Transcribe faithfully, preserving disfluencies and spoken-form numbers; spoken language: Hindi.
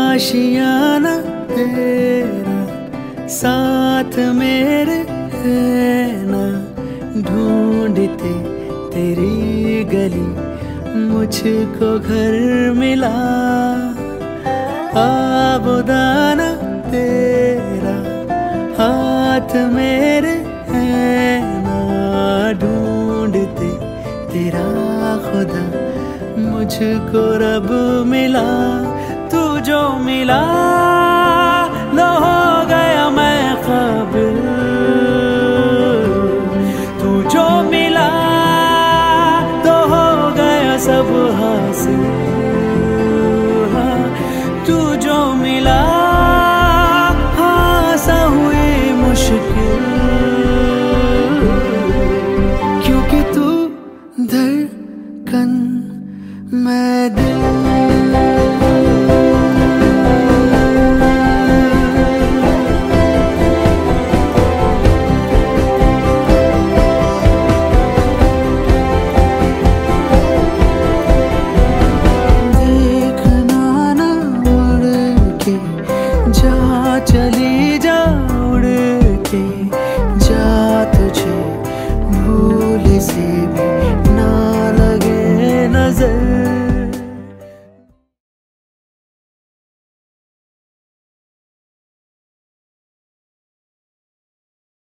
आशियाना तेरा साथ मेरे है ना, ढूंढते तेरी गली मुझको घर मिला। आबुदाना तेरा हाथ मेरे है ना, ढूंढते तेरा खुदा मुझको रब मिला। तू जो मिला न हो गया मैं काबिल, तू जो मिला तो हो गया सब हासिल। हाँ, तू जो मिला आसान हुई मुश्किल, क्योंकि तू धड़कन मैं दिल। चली जा उड़ के।